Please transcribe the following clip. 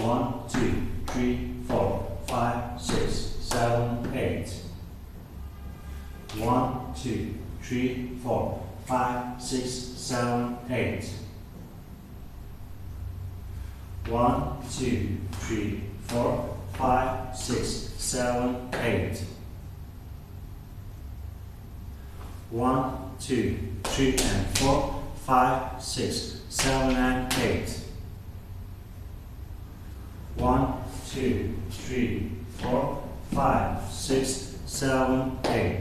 1, 2, 3, 4, 5, 6, 7, 8. 1, 2, 3, 4, 5, 6, 7, 8. 1, 2, 3, 4, 5, 6, 7, 8. 1, 2, 3, and 4, 5, 6, 7, and 8. 1, 2, 3, 4, 5, 6, 7, 8.